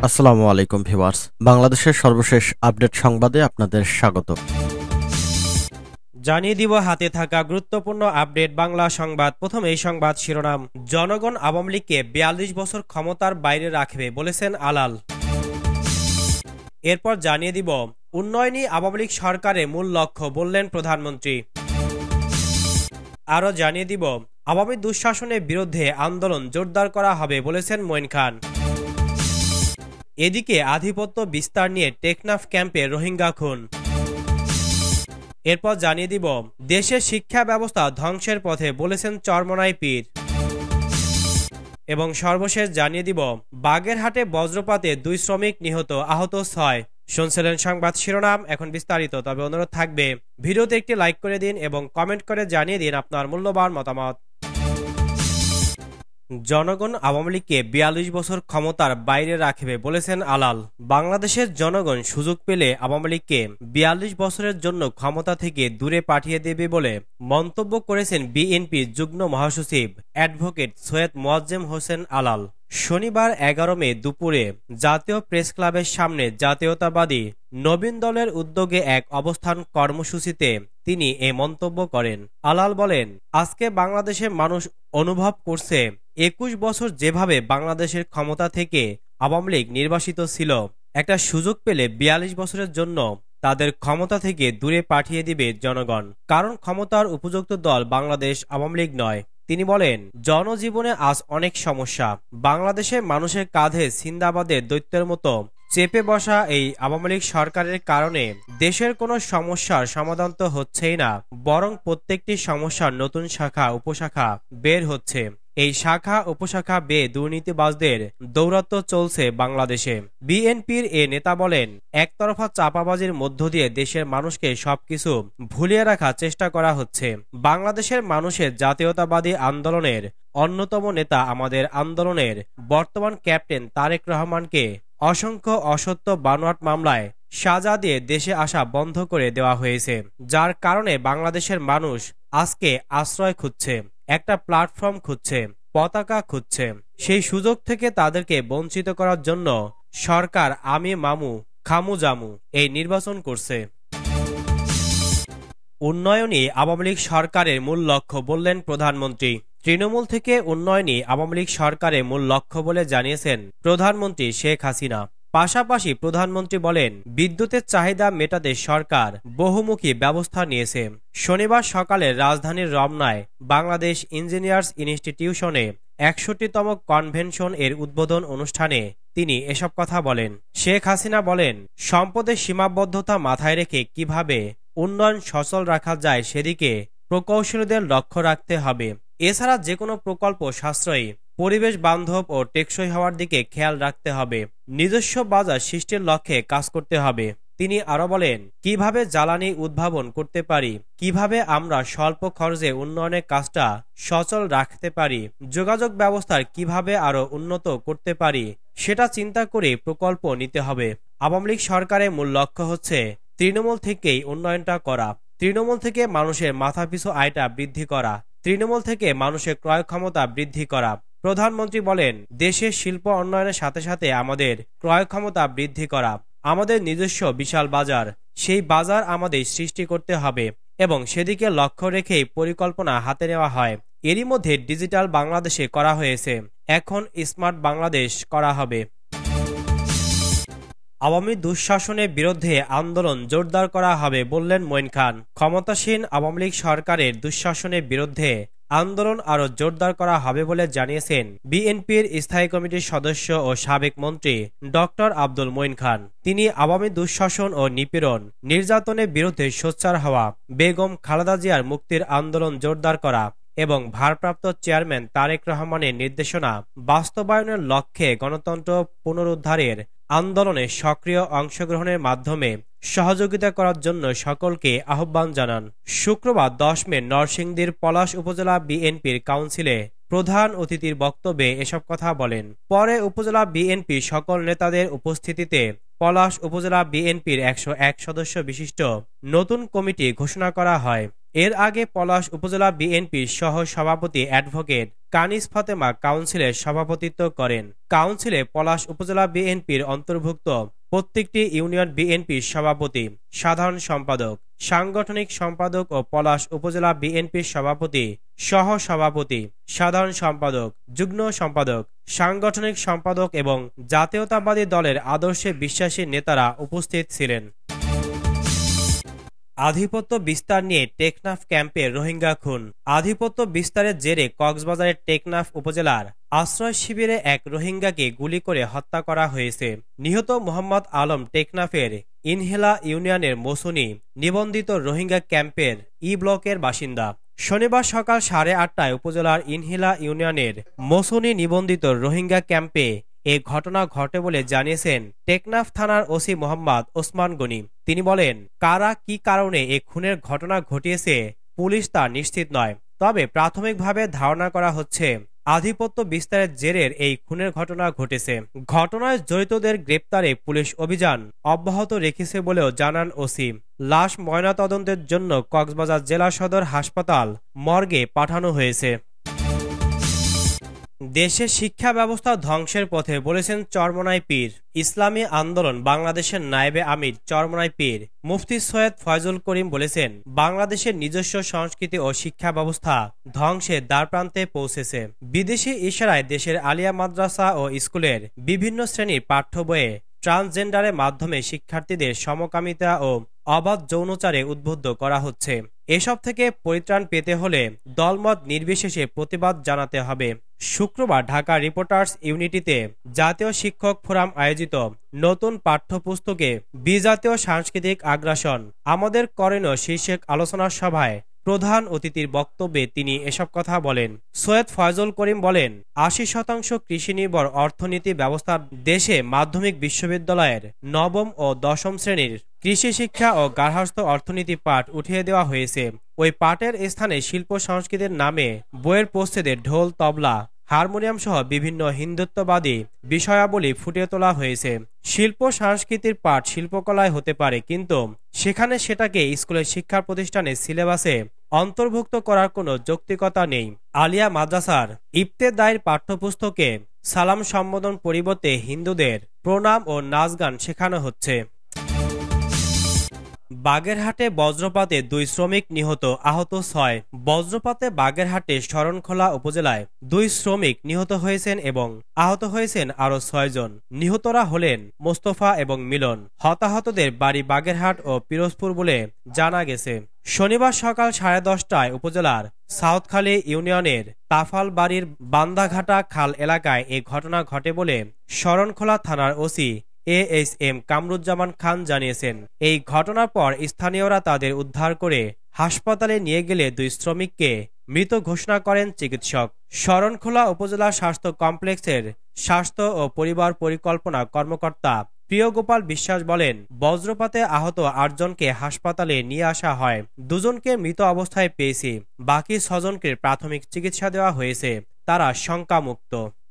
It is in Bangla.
আসসালামু আলাইকুম ভিউয়ার্স, বাংলাদেশের সর্বশেষ আপডেট সংবাদে আপনাদের স্বাগত। জানিয়ে দিব হাতে থাকা গুরুত্বপূর্ণ আপডেট বাংলা সংবাদ। প্রথম এই সংবাদ শিরোনাম, জনগণ আওয়ামী লীগকে ৪২ বছর ক্ষমতার বাইরে রাখবে বলেছেন আলাল। এরপর জানিয়ে দিব উন্নয়নই আওয়ামী লীগ সরকারের মূল লক্ষ্য বললেন প্রধানমন্ত্রী। আরও জানিয়ে দিব আওয়ামী দুঃশাসনের বিরুদ্ধে আন্দোলন জোরদার করা হবে বলেছেন মঈন খান। এদিকে আধিপত্য বিস্তার নিয়ে টেকনাফ ক্যাম্পে রোহিঙ্গা খুন। এরপর জানিয়ে দিব দেশের শিক্ষা ব্যবস্থা ধ্বংসের পথে বলেছেন চরমোনাই পীর। এবং সর্বশেষ জানিয়ে দিব বাগেরহাটে বজ্রপাতে 2 শ্রমিক নিহত, আহত 6। শুনছিলেন সংবাদ শিরোনাম, এখন বিস্তারিত। তবে অনুরোধ থাকবে ভিডিওতে একটি লাইক করে দিন এবং কমেন্ট করে জানিয়ে দিন আপনার মূল্যবান মতামত। জনগণ আওয়ামী লীগকে ৪২ বছর ক্ষমতার বাইরে রাখবে বলেছেন আলাল। বাংলাদেশের জনগণ সুযোগ পেলে আওয়ামী লীগকে ৪২ বছরের জন্য ক্ষমতা থেকে দূরে পাঠিয়ে দেবে বলে মন্তব্য করেছেন বিএনপির যুগ্ম মহাসচিব অ্যাডভোকেট সৈয়দ মোয়াজ্জেম হোসেন আলাল। শনিবার ১১ মে দুপুরে জাতীয় প্রেস ক্লাবের সামনে জাতীয়তাবাদী নবীন দলের উদ্যোগে এক অবস্থান কর্মসূচিতে তিনি এ মন্তব্য করেন। আলাল বলেন, আজকে বাংলাদেশের মানুষ অনুভব করছে ২১ বছর যেভাবে বাংলাদেশের ক্ষমতা থেকে আওয়ামী লীগ নির্বাসিত ছিল, একটা সুযোগ পেলে ৪২ বছরের জন্য তাদের ক্ষমতা থেকে দূরে পাঠিয়ে দিবে জনগণ। কারণ ক্ষমতার উপযুক্ত দল বাংলাদেশ আওয়ামী লীগ নয়। তিনি বলেন, জনজীবনে আজ অনেক সমস্যা। বাংলাদেশের মানুষের কাঁধে সিন্দাবাদের দৈত্যের মতো চেপে বসা এই আওয়ামী লীগ সরকারের কারণে দেশের কোনো সমস্যার সমাধান তো হচ্ছেই না, বরং প্রত্যেকটি সমস্যার নতুন শাখা উপশাখা বের হচ্ছে। এই শাখা উপশাখা বেয়ে দুর্নীতিবাজদের দৌরাত্ম্য চলছে বাংলাদেশে। বিএনপির এ নেতা বলেন, একতরফা চাপাবাজির মধ্য দিয়ে দেশের মানুষকে সবকিছু ভুলিয়ে রাখার চেষ্টা করা হচ্ছে। বাংলাদেশের মানুষের জাতীয়তাবাদী আন্দোলনের অন্যতম নেতা আমাদের আন্দোলনের বর্তমান ক্যাপ্টেন তারেক রহমানকে অসংখ্য অসত্য বানোয়াট মামলায় সাজা দিয়ে দেশে আসা বন্ধ করে দেওয়া হয়েছে, যার কারণে বাংলাদেশের মানুষ আজকে আশ্রয় খুঁজছে, একটা প্ল্যাটফর্ম খুঁজছে, পতাকা খুঁজছে। সেই সুযোগ থেকে তাদেরকে বঞ্চিত করার জন্য সরকার আমি মামু খামু জামু এই নির্বাচন করছে। উন্নয়নই আওয়ামী লীগ সরকারের মূল লক্ষ্য বললেন প্রধানমন্ত্রী। তৃণমূল থেকে উন্নয়নই আওয়ামী লীগ সরকারের মূল লক্ষ্য বলে জানিয়েছেন প্রধানমন্ত্রী শেখ হাসিনা। পাশাপাশি প্রধানমন্ত্রী বলেন, বিদ্যুতের চাহিদা মেটাতে সরকার বহুমুখী ব্যবস্থা নিয়েছে। শনিবার সকালে রাজধানীর রমনায় বাংলাদেশ ইঞ্জিনিয়ার্স ইনস্টিটিউশনে ৬১তম কনভেনশন এর উদ্বোধন অনুষ্ঠানে তিনি এসব কথা বলেন। শেখ হাসিনা বলেন, সম্পদের সীমাবদ্ধতা মাথায় রেখে কিভাবে উন্নয়ন সচল রাখা যায় সেদিকে প্রকৌশলীদের লক্ষ্য রাখতে হবে। এছাড়া যে কোনো প্রকল্প সাশ্রয়ী, পরিবেশ বান্ধব ও টেকসই হওয়ার দিকে খেয়াল রাখতে হবে। নিজস্ব বাজার সৃষ্টির লক্ষ্যে কাজ করতে হবে। তিনি আরো বলেন, কিভাবে জ্বালানি উদ্ভাবন করতে পারি, কিভাবে আমরা স্বল্প খরচে উন্নয়নের কাজটা সচল রাখতে পারি, যোগাযোগ ব্যবস্থার কিভাবে আরো উন্নত করতে পারি, সেটা চিন্তা করে প্রকল্প নিতে হবে। আওয়ামী লীগ সরকারের মূল লক্ষ্য হচ্ছে তৃণমূল থেকেই উন্নয়নটা করা, তৃণমূল থেকে মানুষের মাথাপিছু আয়টা বৃদ্ধি করা, তৃণমূল থেকে মানুষের ক্রয় ক্ষমতা বৃদ্ধি করা। প্রধানমন্ত্রী বলেন, দেশের শিল্প উন্নয়নের সাথে সাথে আমাদের ক্রয় ক্ষমতা বৃদ্ধি করা, আমাদের নিজস্ব বিশাল বাজার, সেই বাজার আমাদের সৃষ্টি করতে হবে এবং সেদিকে লক্ষ্য রেখেই পরিকল্পনা হাতে নেওয়া হয়। এরই মধ্যে ডিজিটাল বাংলাদেশে করা হয়েছে, এখন স্মার্ট বাংলাদেশ করা হবে। আওয়ামী দুঃশাসনের বিরুদ্ধে আন্দোলন জোরদার করা হবে বললেন মঈন খান। ক্ষমতাসীন আওয়ামী লীগ সরকারের দুঃশাসনের বিরুদ্ধে আন্দোলন আরও জোরদার করা হবে বলে জানিয়েছেন বিএনপির স্থায়ী কমিটির সদস্য ও সাবেক মন্ত্রী ডক্টর আব্দুল মঈন খান। তিনি আওয়ামী দুঃশাসন ও নিপীড়ন নির্যাতনের বিরুদ্ধে সোচ্চার হওয়া, বেগম খালেদা জিয়ার মুক্তির আন্দোলন জোরদার করা এবং ভারপ্রাপ্ত চেয়ারম্যান তারেক রহমানের নির্দেশনা বাস্তবায়নের লক্ষ্যে গণতন্ত্র পুনরুদ্ধারের আন্দোলনে সক্রিয় অংশগ্রহণের মাধ্যমে সহযোগিতা করার জন্য সকলকে আহ্বান জানান। শুক্রবার ১০ মে নরসিংদীর পলাশ উপজেলা বিএনপির কাউন্সিলে প্রধান অতিথির বক্তব্যে এসব কথা বলেন। পরে উপজেলা বিএনপির সকল নেতাদের উপস্থিতিতে পলাশ উপজেলা বিএনপির ১০১ সদস্য বিশিষ্ট নতুন কমিটি ঘোষণা করা হয়। এর আগে পলাশ উপজেলা বিএনপির সহ সভাপতি অ্যাডভোকেট কানিজ ফাতেমা কাউন্সিলে সভাপতিত্ব করেন। কাউন্সিলে পলাশ উপজেলা বিএনপির অন্তর্ভুক্ত প্রত্যেকটি ইউনিয়ন বিএনপির সভাপতি, সাধারণ সম্পাদক, সাংগঠনিক সম্পাদক ও পলাশ উপজেলা বিএনপির সভাপতি, সহ সভাপতি, সাধারণ সম্পাদক, যুগ্ম সম্পাদক, সাংগঠনিক সম্পাদক এবং জাতীয়তাবাদী দলের আদর্শে বিশ্বাসী নেতারা উপস্থিত ছিলেন। আধিপত্য বিস্তার নিয়ে টেকনাফ ক্যাম্পে রোহিঙ্গা খুন। আধিপত্য বিস্তারের জেরে কক্সবাজারের টেকনাফ উপজেলার আশ্রয় শিবিরে এক রোহিঙ্গাকে গুলি করে হত্যা করা হয়েছে। নিহত মোহাম্মদ আলম টেকনাফের ইনহেলা ইউনিয়নের মৌসুমী নিবন্ধিত রোহিঙ্গা ক্যাম্পের ব্লকের বাসিন্দা। শনিবার সকাল 8:30টায় উপজেলার ইনহেলা ইউনিয়নের মৌসুমী নিবন্ধিত রোহিঙ্গা ক্যাম্পে এ ঘটনা ঘটে বলে জানিয়েছেন টেকনাফ থানার ওসি মোহাম্মদ ওসমান গনি। তিনি বলেন, কারা কি কারণে এ খুনের ঘটনা ঘটিয়েছে পুলিশ তা নিশ্চিত নয়, তবে প্রাথমিকভাবে ধারণা করা হচ্ছে আধিপত্য বিস্তারের জেরের এই খুনের ঘটনা ঘটেছে। ঘটনায় জড়িতদের গ্রেপ্তারে পুলিশ অভিযান অব্যাহত রেখেছে বলেও জানান ওসি। লাশ ময়নাতদন্তের জন্য কক্সবাজার জেলা সদর হাসপাতাল মর্গে পাঠানো হয়েছে। দেশের শিক্ষা ব্যবস্থা ধ্বংসের পথে বলেছেন চরমোনাই পীর। ইসলামী আন্দোলন বাংলাদেশের নায়েবে আমির চরমোনাই পীর মুফতি সৈয়দ ফয়জুল করিম বলেছেন, বাংলাদেশের নিজস্ব সংস্কৃতি ও শিক্ষা ব্যবস্থা ধ্বংসের দ্বারপ্রান্তে পৌঁছেছে। বিদেশি ইশারায় দেশের আলিয়া মাদ্রাসা ও স্কুলের বিভিন্ন শ্রেণীর পাঠ্য বইয়ে ট্রান্সজেন্ডারের মাধ্যমে শিক্ষার্থীদের সমকামিতা ও অবাধ যৌনচারে উদ্বুদ্ধ করা হচ্ছে। এসব থেকে পরিত্রাণ পেতে হলে দলমত নির্বিশেষে প্রতিবাদ জানাতে হবে। শুক্রবার ঢাকা রিপোর্টার্স ইউনিটিতে জাতীয় শিক্ষক ফোরাম আয়োজিত নতুন পাঠ্যপুস্তকে বিজাতীয় সাংস্কৃতিক আগ্রাসন আমাদের করণীয় শীর্ষক আলোচনা সভায় প্রধান অতিথির বক্তব্যে তিনি এসব কথা বলেন। সৈয়দ ফয়জুল করিম বলেন, ৮০% কৃষি নির্ভর অর্থনীতি ব্যবস্থার দেশে মাধ্যমিক বিশ্ববিদ্যালয়ের নবম ও দশম শ্রেণীর কৃষি শিক্ষা ও গার্হস্থ্য অর্থনীতি পাঠ উঠিয়ে দেওয়া হয়েছে। ওই পাঠের স্থানে শিল্প সংস্কৃতির নামে বইয়ের প্রচ্ছদে ঢোল, তবলা, হারমোনিয়াম সহ বিভিন্ন হিন্দুত্ববাদী বিষয়াবলী ফুটিয়ে তোলা হয়েছে। শিল্প সংস্কৃতির পাঠ শিল্পকলায় হতে পারে, কিন্তু সেখানে সেটাকে স্কুলের শিক্ষা প্রতিষ্ঠানের সিলেবাসে অন্তর্ভুক্ত করার কোনো যৌক্তিকতা নেই। আলিয়া মাদ্রাসার ইবতেদায়ী পাঠ্যপুস্তকে সালাম সম্বোধন পরিবর্তে হিন্দুদের প্রণাম ও নাচ গান শেখানো হচ্ছে। বাগেরহাটে বজ্রপাতে 2 শ্রমিক নিহত, আহত 6। বজ্রপাতে বাগেরহাটে শরণখোলা উপজেলায় 2 শ্রমিক নিহত হয়েছেন এবং আহত হয়েছেন আরও 6 জন। নিহতরা হলেন মোস্তফা এবং মিলন। হতাহতদের বাড়ি বাগেরহাট ও পিরোজপুর বলে জানা গেছে। শনিবার সকাল 10:30টায় উপজেলার সাউথখালী ইউনিয়নের তাফালবাড়ির বান্দাঘাটা খাল এলাকায় এ ঘটনা ঘটে বলে শরণখোলা থানার ওসি ASM কামরুজ্জামান খান জানিয়েছেন। এই ঘটনার পর স্থানীয়রা তাদের উদ্ধার করে হাসপাতালে নিয়ে গেলে 2 শ্রমিককে মৃত ঘোষণা করেন চিকিৎসক। শরণখোলা উপজেলা স্বাস্থ্য কমপ্লেক্সের স্বাস্থ্য ও পরিবার পরিকল্পনা কর্মকর্তা প্রিয়গোপাল বিশ্বাস বলেন, বজ্রপাতে আহত 8 জনকে হাসপাতালে নিয়ে আসা হয়। 2 জনকে মৃত অবস্থায় পেয়েছি, বাকি 6 জনকে প্রাথমিক চিকিৎসা দেওয়া হয়েছে, তারা শঙ্কামুক্ত।